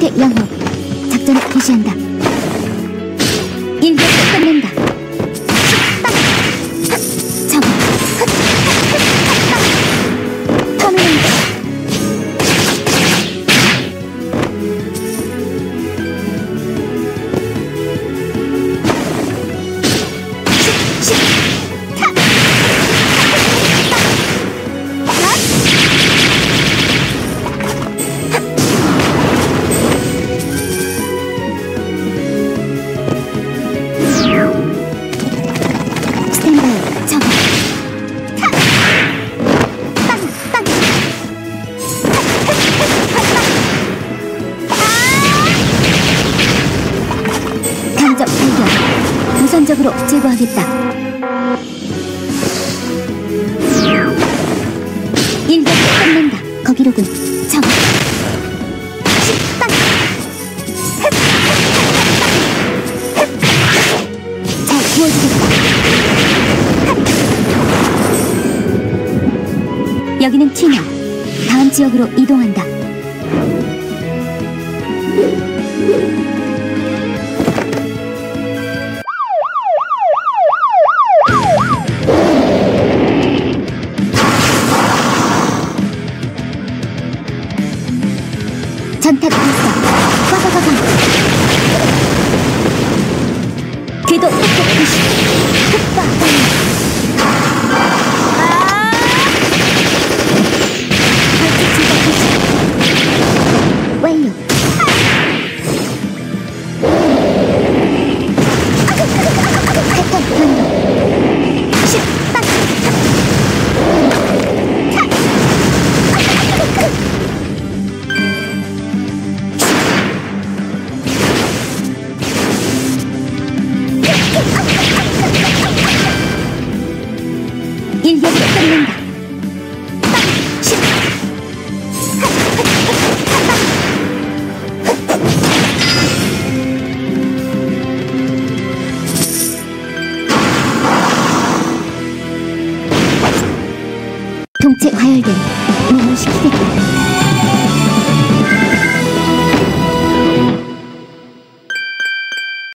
상태 양호. 작전을 개시한다. 인격을 끝낸다. 잡아. 터미널. 우선적으로 제거하겠다. 인격을 끝낸다. 거기로군. 잡아. 잘 구워주겠다. 여기는 티나. 다음 지역으로 이동한다. 전탄 발사. 빠바바밤. 궤도 폭폭 표시. 흑바. 발톱 제거 표시. 완료. 패턴 변경. 식빵. 인격을 끝낸다. 동체 과열된 몸을 시키겠다.